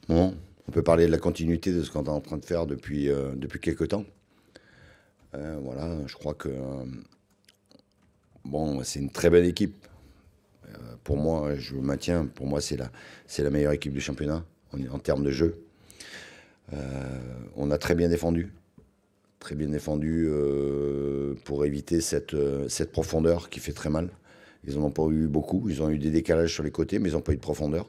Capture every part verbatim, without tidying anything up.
Bon, on peut parler de la continuité de ce qu'on est en train de faire depuis, euh, depuis quelques temps. Euh, voilà, je crois que euh, bon, c'est une très belle équipe. Euh, pour moi, je maintiens, pour moi, c'est la, c'est la meilleure équipe du championnat en, en termes de jeu. Euh, on a très bien défendu, très bien défendu euh, pour éviter cette, euh, cette profondeur qui fait très mal. Ils n'en ont pas eu beaucoup, ils ont eu des décalages sur les côtés, mais ils n'ont pas eu de profondeur.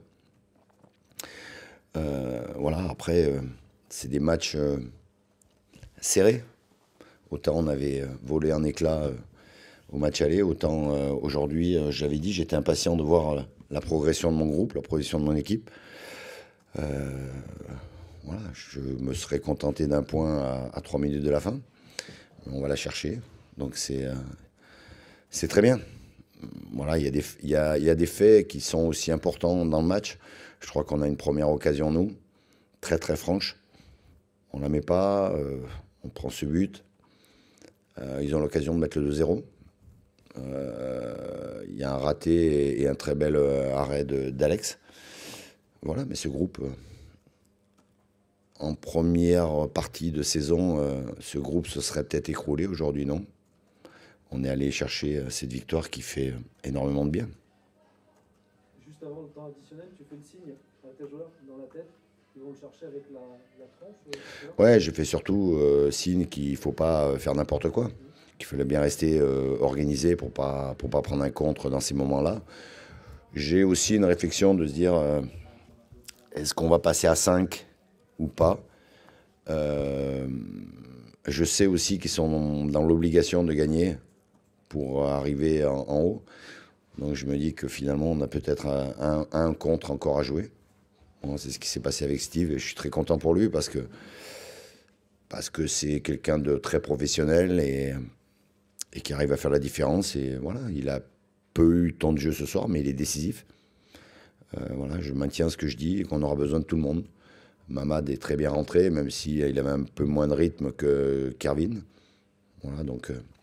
Euh, voilà, après, euh, c'est des matchs euh, serrés. Autant on avait euh, volé un éclat euh, au match aller, autant euh, aujourd'hui, euh, j'avais dit, j'étais impatient de voir euh, la progression de mon groupe, la progression de mon équipe. Euh, voilà, je me serais contenté d'un point à, à trois minutes de la fin. On va la chercher. Donc c'est euh, c'est très bien. Voilà, il y, a des, il, y a, il y a des faits qui sont aussi importants dans le match. Je crois qu'on a une première occasion, nous, très très franche. On ne la met pas, euh, on prend ce but. Euh, ils ont l'occasion de mettre le deux zéro. Euh, Il y a un raté et un très bel euh, arrêt d'Alex. Voilà, mais ce groupe, euh, en première partie de saison, euh, ce groupe se serait peut-être écroulé. Aujourd'hui, non. On est allé chercher euh, cette victoire qui fait euh, énormément de bien. Juste avant le temps additionnel, tu fais le signe à tes joueurs dans la tête. Ils vont le chercher avec la, la tronche. Euh, Ouais, je fais surtout euh, signe qu'il ne faut pas euh, faire n'importe quoi. mmh. Qu'il fallait bien rester euh, organisé pour pas, pour pas prendre un contre dans ces moments-là. J'ai aussi une réflexion de se dire, euh, est-ce qu'on va passer à cinq ou pas? Euh, je sais aussi qu'ils sont dans l'obligation de gagner pour arriver en, en haut. Donc je me dis que finalement, on a peut-être un, un, un contre encore à jouer. Bon, c'est ce qui s'est passé avec Steve et je suis très content pour lui parce que parce que c'est quelqu'un de très professionnel et, et qui arrive à faire la différence. Et voilà, il a peu eu temps de jeu ce soir, mais il est décisif. Euh, voilà, je maintiens ce que je dis et qu'on aura besoin de tout le monde. Mamad est très bien rentré, même s'il avait un peu moins de rythme que Kervin. Voilà, donc euh,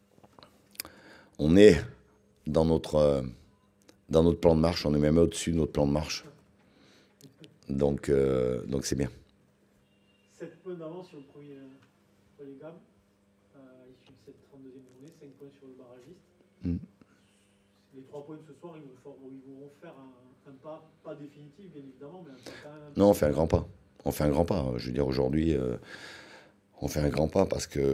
on est dans notre, euh, dans notre plan de marche, on est même au-dessus de notre plan de marche. Donc euh, donc c'est bien. sept points d'avance sur le premier relégable, euh, issu de cette trente-deuxième journée, cinq points sur le barragiste. Mm. Les trois points de ce soir, ils vont, faire, ils vont faire un, un pas, pas définitif, bien évidemment, mais un pas quand même. Non, on fait un grand pas. On fait un grand pas. Je veux dire, aujourd'hui, euh, on fait un grand pas parce que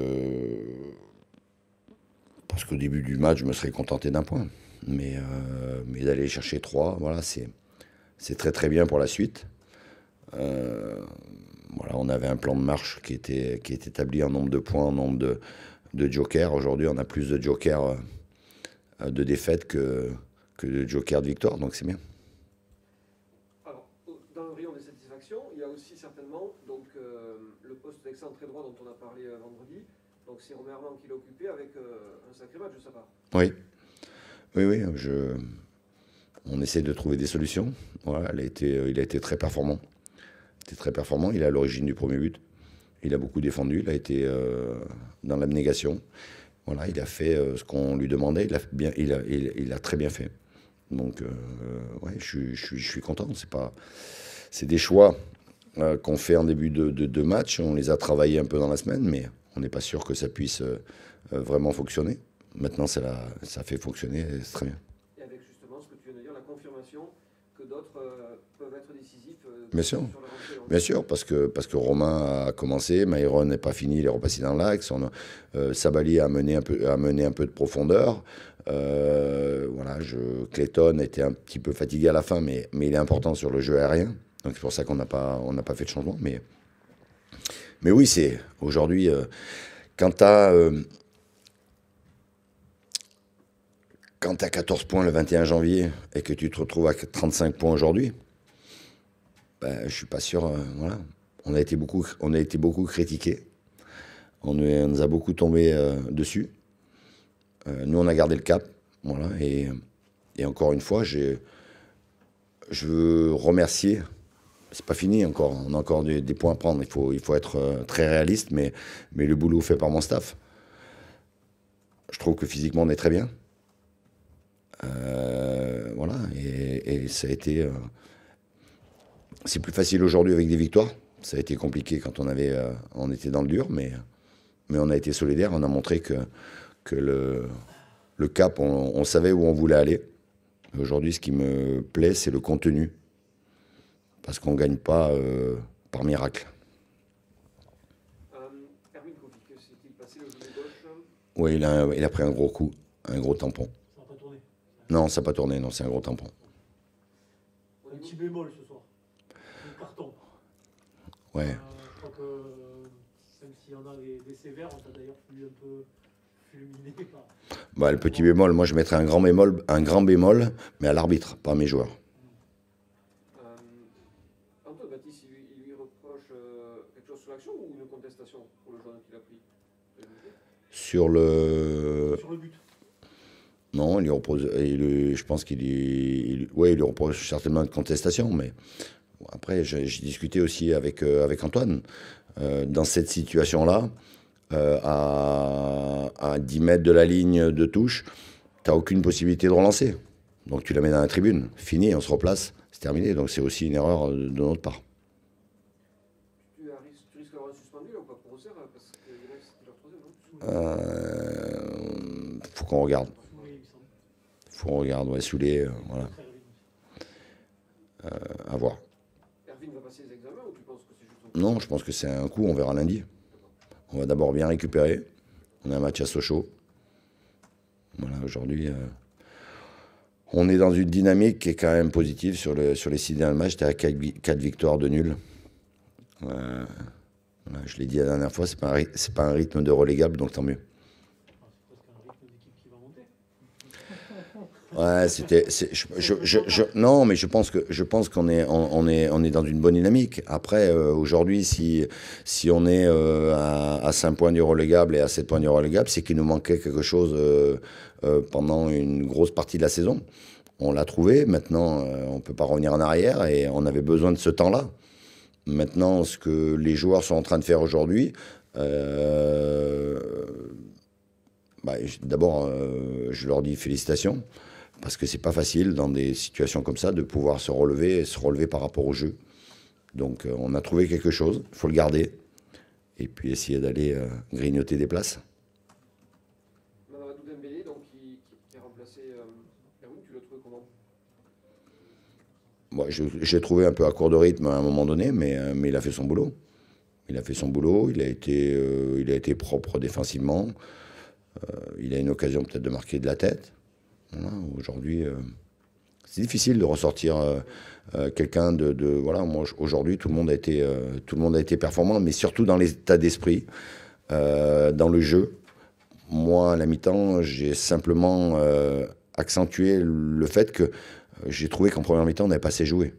parce qu'au début du match, je me serais contenté d'un point. Mais, euh, mais d'aller chercher trois, voilà, c'est c'est très très bien pour la suite. Euh, voilà, on avait un plan de marche qui était, qui est établi en nombre de points, en nombre de, de jokers. Aujourd'hui, on a plus de jokers euh, de défaite que, que de jokers de victoire, donc c'est bien. Alors, dans le rayon des satisfactions, il y a aussi certainement donc, euh, le poste d'excentré droit dont on a parlé euh, vendredi. Donc c'est Romain Armand qui l'a occupé avec euh, un sacré match de sa part. Oui, oui, oui. Je, on essaie de trouver des solutions. Voilà, il a été, il a été très performant. Il était très performant. Il est à l'origine du premier but. Il a beaucoup défendu. Il a été euh, dans l'abnégation. Voilà, il a fait euh, ce qu'on lui demandait. Il a, bien, il, a, il, il a très bien fait. Donc, euh, ouais, je suis, je suis, je suis content. C'est pas, c'est des choix euh, qu'on fait en début de, de, de match. On les a travaillés un peu dans la semaine, mais on n'est pas sûr que ça puisse euh, vraiment fonctionner. Maintenant, ça, la, ça fait fonctionner. C'est très bien. Et avec justement ce que tu viens de dire, la confirmation que d'autres euh, peuvent être décisifs euh, Bien sûr. sur l'avancée. Bien sûr, parce que, parce que Romain a commencé, Myron n'est pas fini, il est repassé dans l'axe. On a, euh, Sabali a mené un peu, a mené un peu de profondeur. Euh, voilà, je, Clayton était un petit peu fatigué à la fin, mais, mais il est important sur le jeu aérien. Donc c'est pour ça qu'on n'a pas, on n'a pas fait de changement. Mais, mais oui, c'est aujourd'hui, euh, quand tu as euh, quand tu as quatorze points le vingt et un janvier et que tu te retrouves à trente-cinq points aujourd'hui, ben, je suis pas sûr. Euh, voilà. On a été beaucoup, on a été beaucoup critiqués. On nous, on nous a beaucoup tombé euh, dessus. Euh, nous, on a gardé le cap. Voilà. Et, et encore une fois, j'ai, je veux remercier. C'est pas fini encore. On a encore des, des points à prendre. Il faut, il faut être euh, très réaliste, mais, mais le boulot fait par mon staff. Je trouve que physiquement, on est très bien. Euh, voilà. Et, et ça a été. Euh, c'est plus facile aujourd'hui avec des victoires. Ça a été compliqué quand on, avait, euh, on était dans le dur, mais, mais on a été solidaires. On a montré que, que le, le cap, on, on savait où on voulait aller. Aujourd'hui, ce qui me plaît, c'est le contenu. Parce qu'on ne gagne pas euh, par miracle. Euh, Erwin Kofi, que s'est-il passé au genou gauche? Oui, il a, il a pris un gros coup, un gros tampon. Ça n'a pas tourné. Non, ça n'a pas tourné, non, c'est un gros tampon. Un petit bémol ce soir. Un carton. Ouais. Euh, je crois que même s'il y en a des, des sévères, on t'a d'ailleurs voulu un peu fulminer par. Bah, le petit bémol, moi je mettrais un grand bémol, un grand bémol, mais à l'arbitre, pas à mes joueurs. Euh, Antoine Baptiste, il, lui- il lui reproche euh, quelque chose sur l'action ou une contestation pour le jaune qu'il a pris? Sur le. Sur le but. Non, il lui repose. Il lui- je pense qu'il lui. Oui, il lui reproche certainement une contestation, mais bon, après, j'ai j'ai discuté aussi avec, euh, avec Antoine. Euh, dans cette situation-là, euh, à, à dix mètres de la ligne de touche, tu n'as aucune possibilité de relancer. Donc tu la mets dans la tribune. Fini, on se replace, c'est terminé. Donc c'est aussi une erreur de, de notre part. Tu, as ris- tu risques d'avoir un suspendu là ou pas pour Auxerre parce que les mecs c'était leur troisième, non? Euh, faut qu'on regarde. Oui, il me semble. Faut qu'on regarde. Ouais, Soulé, euh, voilà, Très Erwin aussi. à voir. Erwin va passer les examens ou tu penses que c'est juste un... Non, je pense que c'est un coup, on verra lundi. On va d'abord bien récupérer. On a un match à Sochaux. Voilà, aujourd'hui, euh, on est dans une dynamique qui est quand même positive sur, le, sur les six derniers matchs. J'étais à quatre victoires de nul. Euh, voilà, je l'ai dit la dernière fois, c'est pas, un ry- c'est pas un rythme de relégable, donc tant mieux. Ah, c'est presque un rythme d'équipe qui va monter. Ouais, c'était. c'est- Je, je, je, je- non, mais je pense que je pense qu'on est on, on est on est dans une bonne dynamique. Après, euh, aujourd'hui, si si on est euh, à, à cinq points du relégable et à sept points du relégable, c'est qu'il nous manquait quelque chose euh, euh, pendant une grosse partie de la saison. On l'a trouvé. Maintenant, euh, on peut pas revenir en arrière et on avait besoin de ce temps-là. Maintenant, ce que les joueurs sont en train de faire aujourd'hui. Euh, bah, je- d'abord, euh, je leur dis félicitations. Parce que c'est pas facile dans des situations comme ça de pouvoir se relever et se relever par rapport au jeu. Donc euh, on a trouvé quelque chose, il faut le garder et puis essayer d'aller euh, grignoter des places. Mamadou Dembélé, donc, qui, qui, qui a remplacé euh, Erwin, tu l'as trouvé comment? Moi, je- j'ai trouvé un peu à court de rythme à un moment donné, mais, euh, mais il a fait son boulot. Il a fait son boulot, il a été, euh, il a été propre défensivement. Euh, il a une occasion peut-être de marquer de la tête. Voilà, aujourd'hui, euh, c'est difficile de ressortir euh, euh, quelqu'un de, de voilà. Moi, aujourd'hui, tout le monde a été, euh, tout le monde a été performant, mais surtout dans l'état d'esprit, euh, dans le jeu. Moi, à la mi-temps, j'ai simplement euh, accentué le fait que euh, j'ai trouvé qu'en première mi-temps, on n'avait pas assez joué.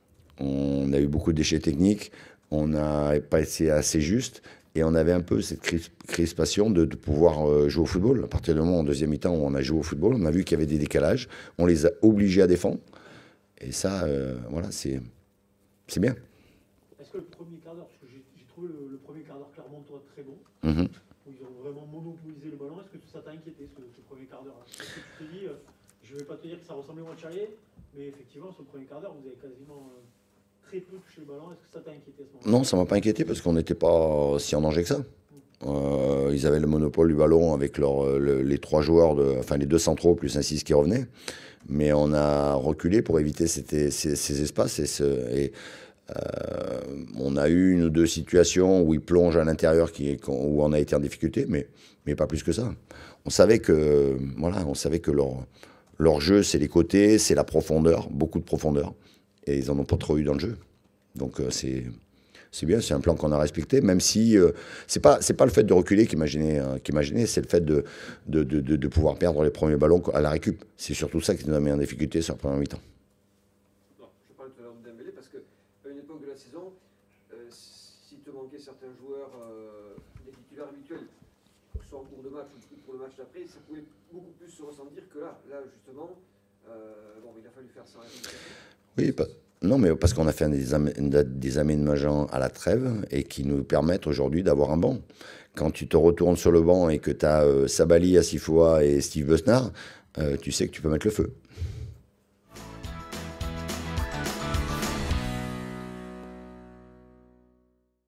On a eu beaucoup de déchets techniques, on n'a pas été assez juste. Et on avait un peu cette cris- crispation de, de pouvoir euh, jouer au football. À partir du moment, en deuxième mi-temps, où on a joué au football, on a vu qu'il y avait des décalages. On les a obligés à défendre. Et ça, euh, voilà, c'est c'est bien. Est-ce que le premier quart d'heure, parce que j'ai j'ai trouvé le, le premier quart d'heure clairement toi, très bon, Mhm. où ils ont vraiment monopolisé le ballon, est-ce que ça t'a inquiété ce, ce premier quart d'heure? Est-ce que tu t'es dit, euh, je ne vais pas te dire que ça ressemblait au match aller, mais effectivement, sur le premier quart d'heure, vous avez quasiment euh, très peu touché le ballon. Est-ce que ça t'a inquiété à ce moment-là? Non, ça m'a pas inquiété parce qu'on n'était pas si en danger que ça. Euh, ils avaient le monopole du ballon avec leur, euh, le- les trois joueurs, de, enfin les deux centraux plus un six qui revenait. Mais on a reculé pour éviter ces, ces, ces espaces. Et, ce, et euh, on a eu une ou deux situations où ils plongent à l'intérieur qui, où on a été en difficulté, mais, mais pas plus que ça. On savait que, voilà, on savait que leur, leur jeu, c'est les côtés, c'est la profondeur, beaucoup de profondeur. Et ils n'en ont pas trop eu dans le jeu. Donc euh, c'est... C'est bien, c'est un plan qu'on a respecté, même si euh, c'est pas c'est pas le fait de reculer qui m'a gêné, hein, qui m'a gêné, c'est le fait de de, de, de de pouvoir perdre les premiers ballons à la récup. C'est surtout ça qui nous a mis en difficulté sur la première mi-temps. Non, je parlais tout à l'heure de Dembélé parce qu'à une époque de la saison, euh, s'il te manquait certains joueurs, euh, des titulaires habituels, que ce soit en cours de match ou pour le match d'après, ça pouvait beaucoup plus se ressentir que là. Là, justement, euh, bon, il a fallu faire ça. Oui, pas- non, mais parce qu'on a fait des, amé- des aménagements à la trêve et qui nous permettent aujourd'hui d'avoir un banc. Quand tu te retournes sur le banc et que tu as euh, Sabali, Asifoa et Steve Besnard, euh, tu sais que tu peux mettre le feu.